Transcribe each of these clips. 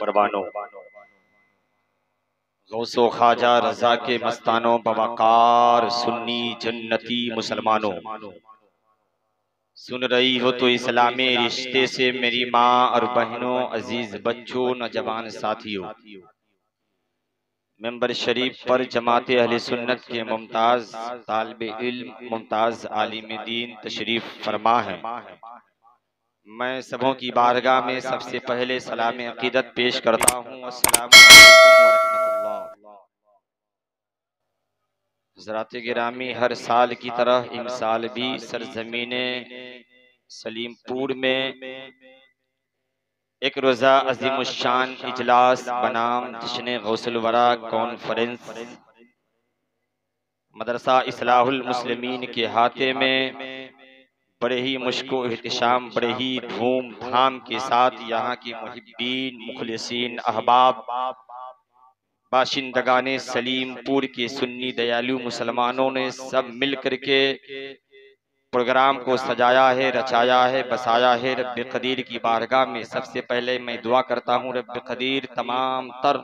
परवानों, गौसो ख्वाजा रजा के मस्तानों, बवकार सुन्नी जन्नती मुसलमानों, सुन रही हो तो इस्लामी रिश्ते से मेरी माँ और बहनों, अजीज बच्चों, नौजवान साथियों। मेंबर शरीफ पर जमाते अहले सुन्नत के मुमताज तालिब इल्म, मुमताज आलिम दीन तशरीफ फरमा है। मैं सबों की बारगाह में सबसे पहले सलाम अकीदत पेश करता हूँ। अस्सलामु अलैकुम व रहमतुल्लाह। हज़रात गिरामी, हर साल की तरह इस साल भी सरजमीने सलीमपुर में एक रोज़ा अज़ीमुश्शान इजलास बनाम जश्न गौसुल वरा कॉन्फ्रेंस मदरसा इस्लाहुल मुस्लिमीन के हाथे में बड़े ही मुश्को एहतिशाम, बड़े ही धूम धाम के साथ यहाँ की मुहिब्बीन, मुखलिसीन, अहबाब, बाशिंदगाने सलीमपुर के सुन्नी दयालु मुसलमानों ने सब मिल करके प्रोग्राम को सजाया है, रचाया है, बसाया है। रब्बे कदीर की बारगाह में सबसे पहले मैं दुआ करता हूँ, रब्बे कदीर तमाम तर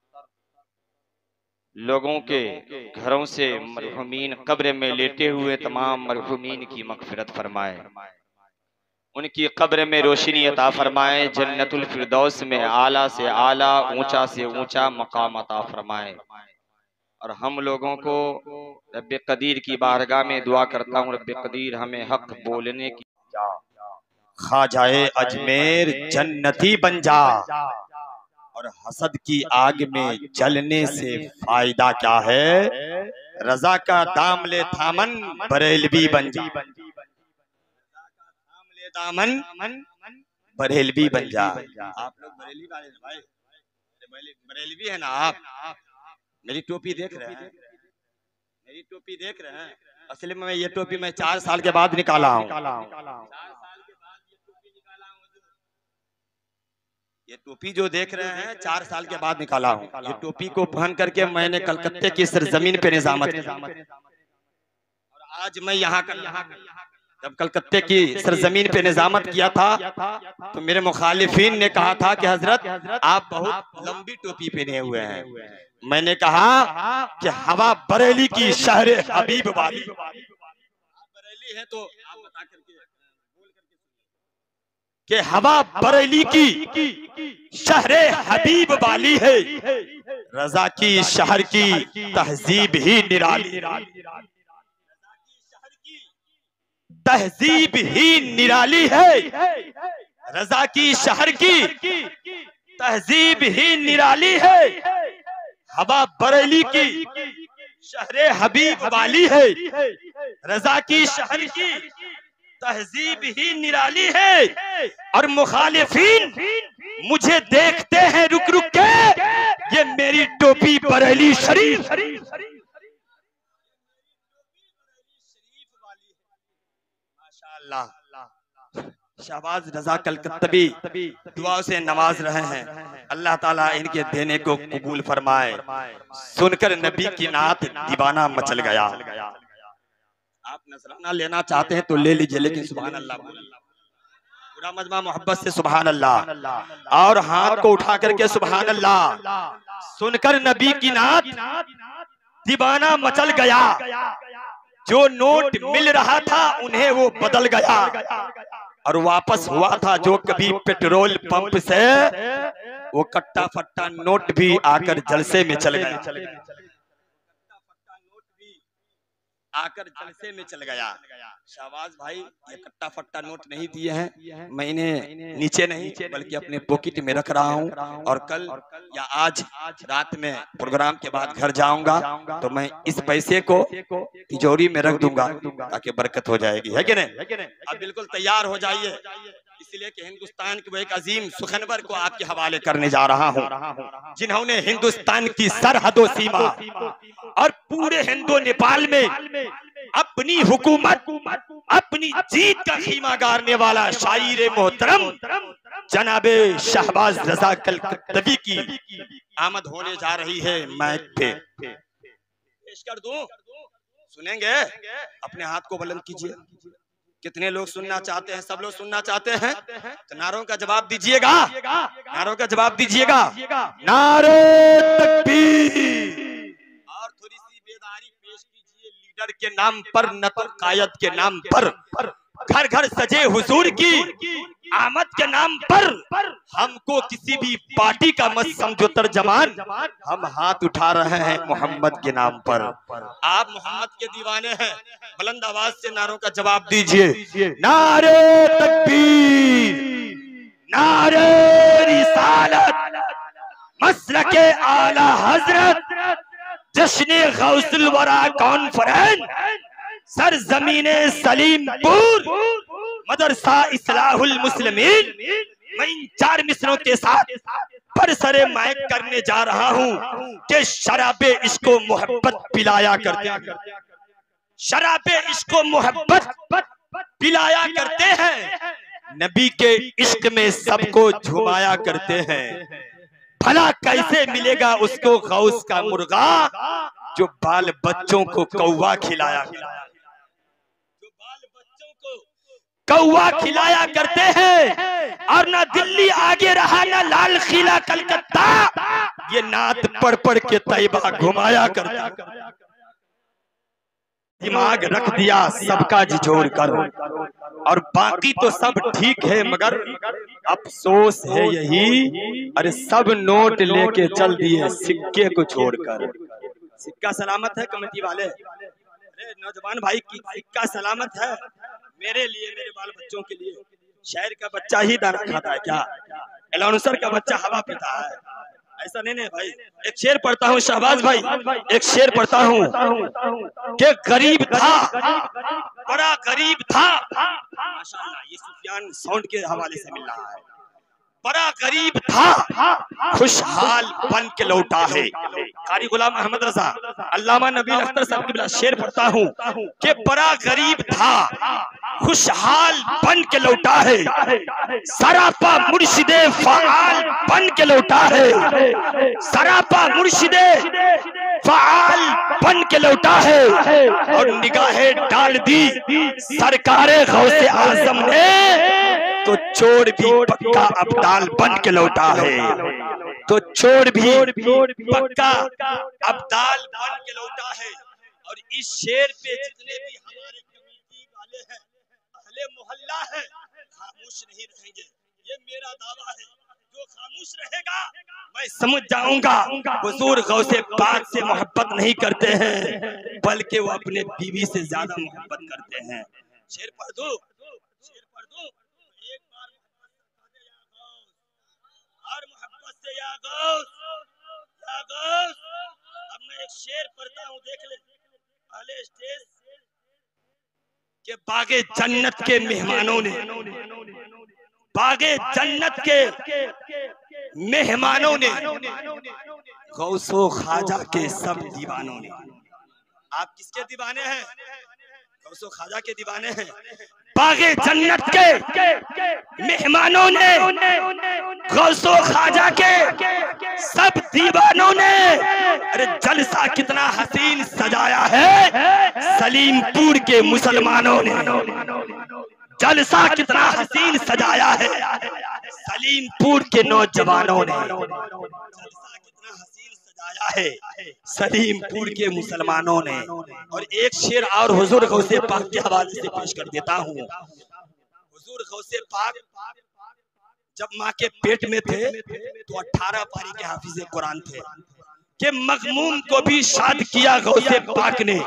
लोगों के घरों से मरहुमीन कब्र में लेटे हुए तमाम मरहुमीन की मगफिरत फरमाए, उनकी कब्र में रोशनी अता फरमाए, जन्नतुल फिरदौस में आला से आला, ऊंचा से ऊंचा मकाम अता फरमाए। और हम लोगों को रब्बे कदीर की बारगाह में दुआ करता हूँ, रब्बे कदीर हमें हक बोलने की ख्वाजाए अजमेर जन्नती बन जा, और हसद की आग में जलने से फायदा क्या है, रजा का दाम ले थामन बरेलवी बन जा, दामन बरेलवी बन जा। आप लोग बरेली वाले भाई, बरेलवी है ना आप? मेरी टोपी देख रहे हैं, मेरी टोपी देख रहे हैं। असल में ये टोपी मैं 4 साल के बाद निकाला हूँ। 4 साल के बाद ये टोपी निकाला हूँ। ये टोपी जो देख रहे हैं 4 साल के बाद निकाला हूँ। ये टोपी को पहन करके मैंने कलकत्ते की सरजमीन पे निजामत की, और आज मैं यहाँ जब कलकत्ते की सरजमीन पे निजामत किया था तो मेरे मुखालिफिन ने कहा था कि हजरत आप बहुत लंबी टोपी पहने हुए हैं। मैंने कहा कि हवा बरेली की शहर हबीब वाली, बरेली है तो आप बता करके बोल करके कि हवा बरेली की शहर हबीब वाली है, रजा की शहर की तहजीब ही निराली, तहजीब ही निराली है, रजा की शहर की तहजीब ही निराली है, हवा बरेली की शहरे हबीब वाली है, रजा की शहर की तहजीब ही निराली है। और मुखालिफिन मुझे देखते हैं रुक रुक के, ये मेरी टोपी बरेली शरीफ, शहबाज रजा कलकत्तवी दुआओं से नवाज रहे हैं। अल्लाह ताला इनके देने को कबूल फरमाए। सुनकर नबी की नात दीवाना मचल गया। आप नजराना लेना चाहते हैं तो ले लीजिए, लेकिन सुभान अल्लाह पूरा मजमा मोहब्बत से सुभान अल्लाह, और हाथ को उठा करके सुभान अल्लाह। सुनकर नबी की नात दीवाना मचल गया, जो नोट मिल रहा था उन्हें वो बदल गया, और वापस हुआ था जो कभी पेट्रोल पंप से वो कट्टा फट्टा नोट भी आकर जलसे में चल गया, आकर जलसे में चल गया। शाहबाज भाई ये कट्टा फट्टा नोट नहीं दिए हैं, मैंने नीचे नहीं बल्कि अपने पॉकेट में रख रहा हूं, और कल या आज रात में प्रोग्राम के बाद घर जाऊंगा तो मैं इस पैसे को तिजोरी में रख दूंगा ताकि बरकत हो जाएगी, है कि नहीं? अब बिल्कुल तैयार हो जाइए, इसलिए कि हिंदुस्तान के वो एक अजीम सुखनवर को आपके हवाले करने जा रहा हूं, जिन्होंने हिंदुस्तान की सरहदों सीमा और पूरे हिंदो नेपाल में अपनी हुकूमत, अपनी जीत का खीमा गारने वाला शायर मोहतरम जनाबे शहबाज रजा कलकत्तवी की आमद होने जा रही है। माइक पे पेश कर दूं, सुनेंगे? अपने हाथ को बुलंद कीजिए, कितने लोग सुनना चाहते हैं? सब लोग सुनना चाहते हैं, तो नारों का जवाब दीजिएगा, नारों का जवाब दीजिएगा। नारे तकबीर। और थोड़ी सी बेदारी पेश कीजिए लीडर के नाम पर, न तो कायद के नाम पर। घर घर सजे हुजूर की आमद के नाम पर। हमको किसी भी पार्टी का मत समझो तर्जमान, हम हाथ उठा रहे हैं मोहम्मद के नाम पर। आप मोहम्मद के दीवाने हैं, बुलंद आवाज से नारों का जवाब दीजिए। नारे तकबीर, नारे रिसालत, मसलके आला हजरत, जश्न गौसुल वरा कॉन्फ्रेंस, सरजमीने सलीमपुर, मदरसा इस्लाहुल मुस्लिमीन। मैं इन 4 मिसरों के साथ बरसरे माइक करने जा रहा हूँ कि शराबे इश्को मोहब्बत पिलाया करते हैं, शराबे इश्को मोहब्बत पिलाया करते हैं, नबी के इश्क में सबको झुमाया करते हैं। भला कैसे मिलेगा उसको गौस का मुर्गा जो बाल बच्चों को कौवा खिलाया, जो बाल बच्चों को कौवा खिलाया करते हैं। और ना दिल्ली आगे रहा, ना लाल किला कलकत्ता, ये नात पढ़ पढ़ के तैयबा घुमाया करते। दिमाग रख दिया सबका झिझोर कर, और बाकी तो सब ठीक है, मगर अफसोस है यही, अरे सब नोट लेके चल दिए सिक्के को छोड़कर। सिक्का सलामत है कमेटी वाले? अरे नौजवान भाई की सिक्का सलामत है मेरे लिए, मेरे बाल बच्चों के लिए। शहर का बच्चा ही दाना खाता है क्या? एलाउंसर का बच्चा हवा पीता है? ऐसा नहीं भाई। एक शेर पढ़ता हूँ शहबाज भाई, एक शेर पढ़ता हूँ कि गरीब था, बड़ा गरीब था, माशाअल्लाह ये सुफियान साउंड के हवाले से मिल रहा है। बड़ा गरीब था, खुशहाल बन के लौटा है। कारी गुलाम अहमद रजा, अल्लामा नबी अख्तर साहब की शेर पढ़ता हूँ कि बड़ा गरीब था, खुशहाल बन के लौटा है, सरापा मुर्शिदे फ़आल बन के लौटा है, सरापा मुर्शिदे फ़आल बन के लौटा है। और निगाहें डाल दी सरकारे गौसे आजम ने, तो चोर भी पक्का अब्दाल बन के लौटा है, तो चोर भी पक्का अब्दाल बन के लौटा है। और इस शेर पे जितने भी हमारे कमेटी वाले हैं, अहले मोहल्ला है, खामोश नहीं रहेंगे, ये मेरा दावा है। जो खामोश रहेगा मैं समझ जाऊंगा हुजूर गौसे पाक से मोहब्बत नहीं करते हैं, बल्कि वो अपने बीवी से ज्यादा मोहब्बत करते हैं। शेर पढ़ दो, शेर पढ़ दो एक बार, और मोहब्बत से या गौस, या गौस। अब मैं एक शेर पढ़ता हूँ, देख ले पहले स्टेज के। बागे जन्नत के मेहमानों ने, बागे जन्नत के मेहमानों ने, गौसो ख्वाजा के सब दीवानों ने। आप किसके दीवाने हैं? गौसो ख्वाजा के दीवाने हैं। बागे जन्नत के मेहमानों ने, गौसो ख्वाजा के सब दीवानों ने। अरे जलसा कितना हसीन सजाया है सलीमपुर के मुसलमानों ने, जलसा कितना हसीन सजाया है सलीमपुर के नौजवानों ने, जलसा कितना हसीन सजाया है सलीमपुर के मुसलमानों ने। और एक शेर और हुजूर गौसे पाक के हवाले से पेश कर देता हूँ। हुजूर गौसे पाक जब माँ के पेट में थे तो 18 पारी के हाफिज़े कुरान थे कि मगमूम को भी शाद किया गौसे पाक ने,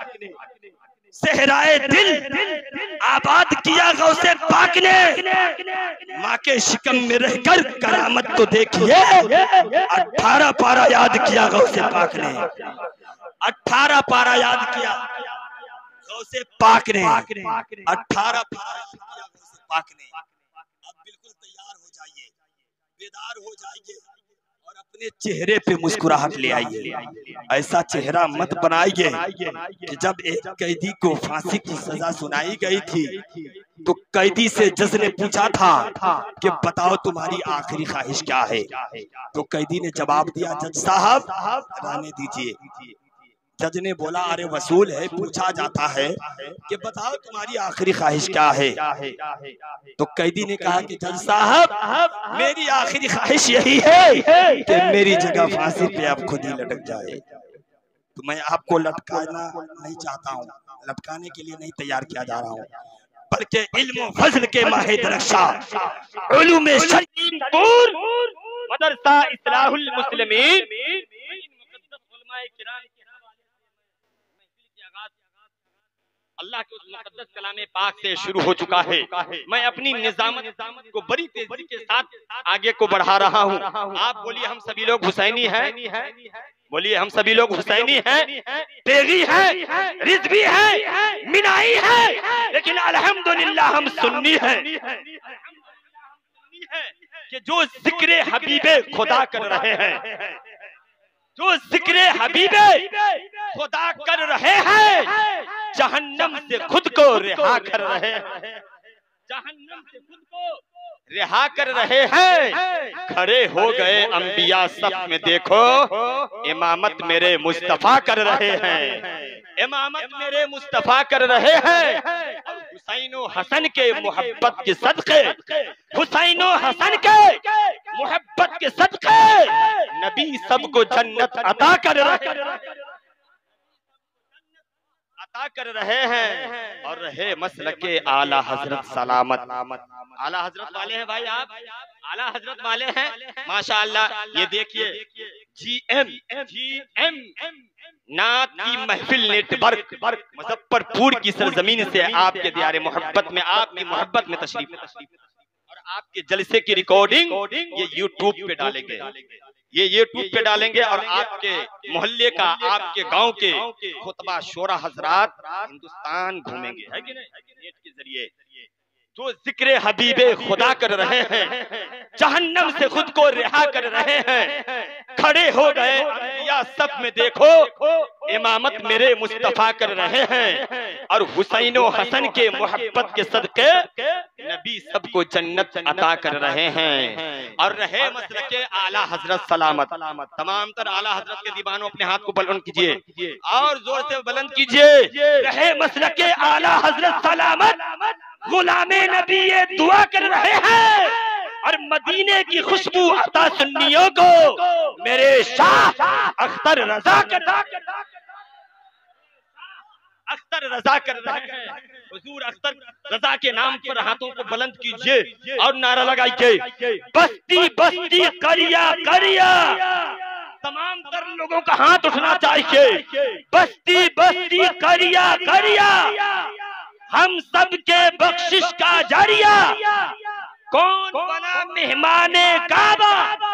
सहराए दिल आबाद किया गौसे पाक ने। माँ के शिकम में रहकर करामत तो देखिए, 18 पारा याद किया गौसे पाक ने, 18 पारा याद किया गौसे पाक ने, 18 पारा याद किया गौसे पाक ने। अब बिल्कुल तैयार हो जाइए, बेदार हो जाइए और अपने चेहरे पे मुस्कुराहट ले आइए। ऐसा चेहरा मत बनाइए कि जब एक कैदी को फांसी की सजा सुनाई गई थी तो कैदी से जज ने पूछा था कि बताओ तुम्हारी आखिरी ख्वाहिश क्या है। तो कैदी ने जवाब दिया, जज साहब रहने दीजिए। जज ने बोला अरे वसूल है, पूछा जाता है कि बताओ तुम्हारी आखिरी ख्वाहिश क्या है। तो कैदी ने कहा कि जज साहब मेरी आखिरी ख्वाहिश यही है कि मेरी जगह फांसी पे आप खुद ही लटक जाए। तो मैं आपको लटकाना नहीं चाहता हूँ, लटकाने के लिए नहीं तैयार किया जा रहा हूँ, बल्कि इल्म फजल के माहे दरख्शा उलूम शरीयतपुर मदरसा इस्लाहुल मुस्लिमीन अल्लाह के उस मुकद्दस कलामे पाक से शुरू हो चुका है। मैं अपनी निजामत को बड़ी तेजी के साथ आगे को बढ़ा रहा हूँ। आप बोलिए हम सभी लोग हुसैनी हैं, बोलिए हम सभी लोग हुसैनी हैं, तेगी हैं, रिजवी हैं, मिनाई हैं, लेकिन अल्हम्दुलिल्लाह हम सुन्नी हैं कि जो जिक्र हबीबे खुदा कर रहे हैं, जो जिक्र हबीबे खुदा कर रहे हैं, जहन्नम से खुद को रिहा कर रहे हैं, जहन्नम से खुद को रिहा कर रहे हैं। खड़े हो गए अंबिया सफ में, देखो इमामत मेरे मुस्तफा कर रहे हैं, इमामत मेरे मुस्तफा कर रहे हैं। हुसैन और हसन के मोहब्बत के सदके, हुसैन और हसन के मोहब्बत के सदके नबी सबको जन्नत अता कर रहे हैं और रहे मसलके आला हजरत सलामत। आला हजरत वाले हैं भाई, आप आला हजरत वाले हैं माशाअल्लाह। ये देखिए GM नात की महफिल नेटवर्क मुजफ्फरपुर की सरजमीन से आपके दियारे मोहब्बत में, आपकी मोहब्बत में तशरीफ और आपके जलसे की रिकॉर्डिंग ये यूट्यूब पे डालेंगे, ये यूट्यूब पे डालेंगे और आपके मोहल्ले का, आपके गांव के खुतबा शोरा हजरात हिंदुस्तान घूमेंगे, है कि नहीं, नेट के जरिए। जो जिक्र हबीबे खुदा कर रहे हैं, जहन्नम से खुद को रिहा कर रहे हैं। खड़े हो गए अंबिया सब में, देखो इमामत मेरे मुस्तफा कर रहे हैं और हुसैन और हसन के मोहब्बत के सदके नबी सबको जन्नत अता कर रहे हैं और रहे मसलके आला हजरत सलामत। तमाम तर आला हजरत के दीवानों अपने हाथ को बुलंद कीजिए और जोर से बुलंद कीजिए। रहे मसलके आला हजरत सलामत, गुलामे नबी ये दुआ कर रहे हैं और मदीने की खुशबू अता सुन्नियों को मेरे शाह अख्तर रजा कर रहे हैं। हुजूर अख्तर रजा के नाम पर हाथों को बुलंद कीजिए और नारा लगाइए, बस्ती बस्ती करिया करिया। तमाम तर लोगों का हाथ उठना चाहिए, बस्ती बस्ती करिया करिया, हम सब के बख्शिश का जरिया। कौन बना मेहमाने काबा,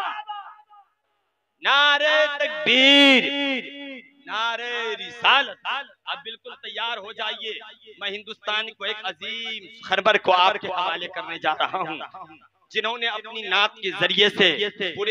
नारे तकबीर, नारे रिसालत। अब बिल्कुल तैयार हो जाइए, मैं हिंदुस्तान को एक अजीम खबर को आपके हवाले करने जा रहा हूँ, जिन्होंने अपनी नात के जरिए से पूरे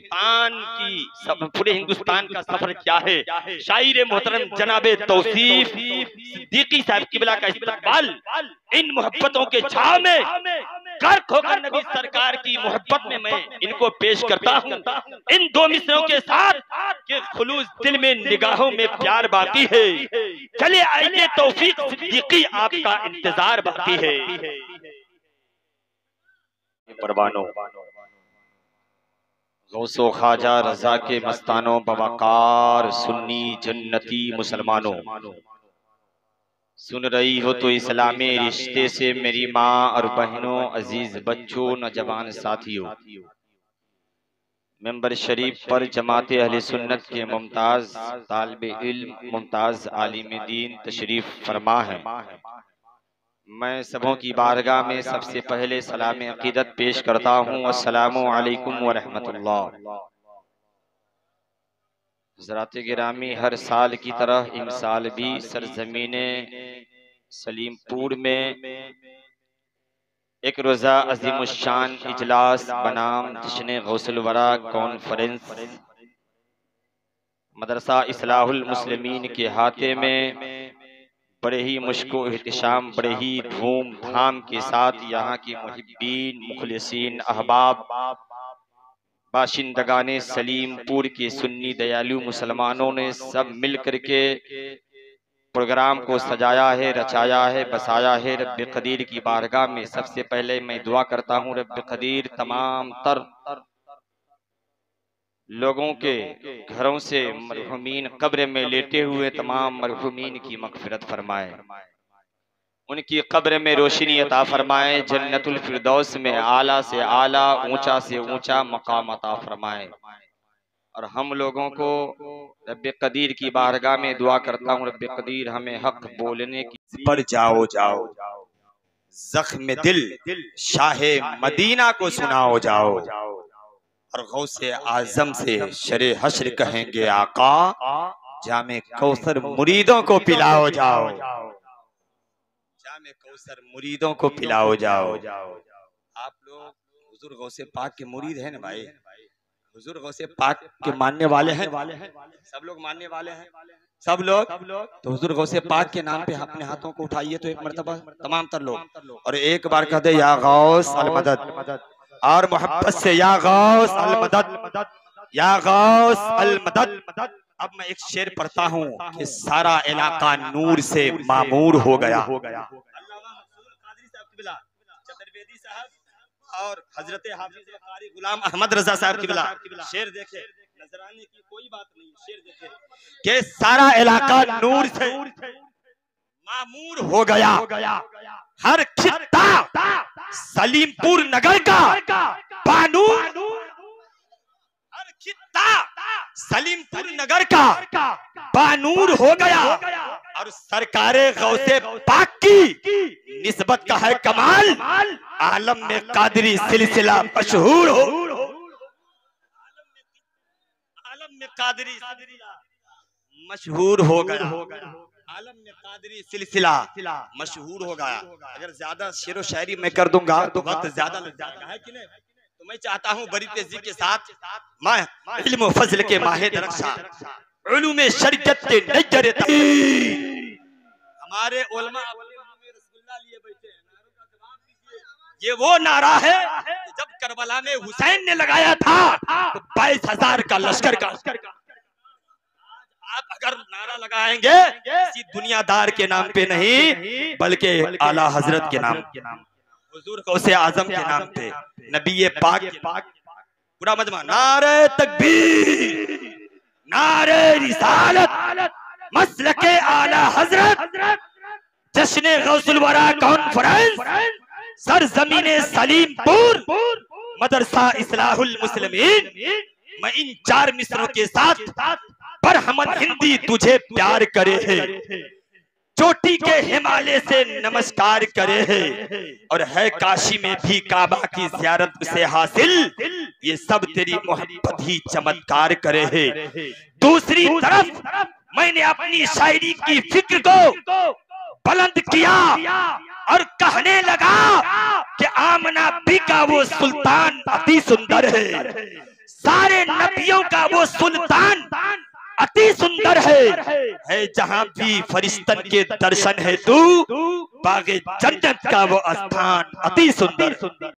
हिंदुस्तान का सफर किया है। शायर मोहतरम जनाबे तौसीफ सिद्दीकी साहब किबला का इस्तकबाल इन मोहब्बतों के छाव में गर्क होकर नबी सरकार की मोहब्बत में मैं इनको पेश करता हूँ। इन दो मिसरों के साथ के खुलूस दिल में निगाहों में प्यार बाकी है। चले आइए तौफीक सिद्दीकी आपका इंतजार बाकी है। परवानो गौसो ख्वाजा रजा के मस्तानों बवकार सुन्नी जन्नती मुसलमानों, सुन रही हो तो इस्लामी रिश्ते से मेरी माँ और बहनों, अजीज बच्चों, नौजवान साथियों। मेंबर शरीफ पर जमाते अहले सुन्नत के मुमताज तालिबे इल्म, मुमताज आलिम दीन तशरीफ फरमा है। मैं सबों की बारगाह में सबसे पहले सलाम अकीदत पेश करता हूँ, अस्सलामु अलैकुम व रहमतुल्लाह। हज़रात गिरामी, हर साल की तरह इस साल भी सरजमीने सलीमपुर में एक रोज़ा अज़ीमुश्शान इजलास बनाम जश्न गौसुल वरा कॉन्फ्रेंस मदरसा इस्लाहुल मुस्लिमीन के हाथे में बड़े ही मुश्को एहतिशाम, बड़े ही धूम धाम के साथ यहाँ की मुहिब्बीन, मुखलिसीन, अहबाब बाशिंदगाने सलीमपुर के सुन्नी दयालु मुसलमानों ने सब मिल करके प्रोग्राम को सजाया है, रचाया है, बसाया है। रब्बे कदीर की बारगाह में सबसे पहले मैं दुआ करता हूँ, रब्बे कदीर तमाम तर लोगों के घरों से मरहुमीन कब्र में लेटे हुए तमाम मरहुमीन की मगफिरत फरमाए, उनकी कब्र में रोशनी अता फरमाए, जन्नतुल फिरदौस में आला से आला, ऊंचा से ऊंचा मकाम अता फरमाए। और हम लोगों को रब्बे कदीर की बारगाह में दुआ करता हूँ, रब्बे कदीर हमें हक बोलने की पर जाओ जाओ, जख्म दिल शाहे मदीना को सुनाओ जाओ, और गौसे आजम से शरे हश्र कहेंगे आका, जामे कौसर मुरीदों को पिलाओ जाओ, जामे कौसर मुरीदों को पिलाओ जाओ। आप लोग हुजूर गौसे पाक के मुरीद हैं ना भाई, हुजूर गौसे पाक के मानने वाले हैं, सब लोग मानने वाले हैं, सब लोग। तो हुजूर गौसे पाक के नाम पे अपने हाथों को उठाइए तो एक मर्तबा तमाम तर लोग, और एक बार कह दे या गौस अल मदद, और मोहब्बत से या गौस अल मदद, या गौस अल मदद। अब मैं एक शेर पढ़ता हूँ कि सारा इलाका नूर से मामूर हो गया। चतुर्वेदी साहब और हजरत हाफिज कारी गुलाम अहमद रजा साहब की शेर देखे, नजराने की कोई बात नहीं, शेर देखे कि सारा इलाका नूर से मामूर हो गया, हर खित्ता सलीमपुर नगर का बानू, हर खित्ता सलीमपुर नगर का बानूर हो गया, और सरकारे गौसे पाक की निस्बत का है कमाल, आलम में कादरी सिलसिला मशहूर हो, आलम में कादरी मशहूर हो गया, आलम में कादरी सिलसिला मशहूर हो गया। अगर ज्यादा शेरो शायरी मैं कर दूंगा तो वक्त ज्यादा लग जाएगा, है कि नहीं? तो मैं चाहता हूँ बड़ी तेजी के साथ मैं इल्म फजल के माहे दरक्षा उलूम शरीयत के नजर हमारे उलमा रसगुल्ला लिए बैठे हैं, नारों का जवाब दीजिए। ये वो नारा है कि जब करबला में हुसैन ने लगाया था तो 22,000 का लश्कर का। आप अगर नारा लगाएंगे किसी दुनियादार के नाम पे नहीं, बल्कि आला हजरत के नाम, हुजूर गौसे आजम के नाम पे, नबी पाक पूरा मजमा, नारे तकबीर, नारे रिसालत, मसलके आला हजरत, जश्न गौसुल वरा कॉन्फ्रेंस, सरजमीने सलीमपुर, मदरसा इस्लाहुल मुस्लिमीन। मैं इन 4 मिसरों के साथ पर हमद हिंदी तुझे प्यार करे है, चोटी के हिमालय से नमस्कार करे है, और है काशी में भी काबा की ज़ियारत से हासिल, ये सब तेरी मोहब्बत ही चमत्कार करे है। दूसरी तरफ मैंने अपनी शायरी की फिक्र को बुलंद किया और कहने लगा कि आमना बी का वो सुल्तान अति सुंदर है, सारे नबियों का वो सुल्तान अति सुंदर है जहां भी फरिश्तन के दर्शन है तू, बागे जन्नत का वो स्थान अति सुंदर।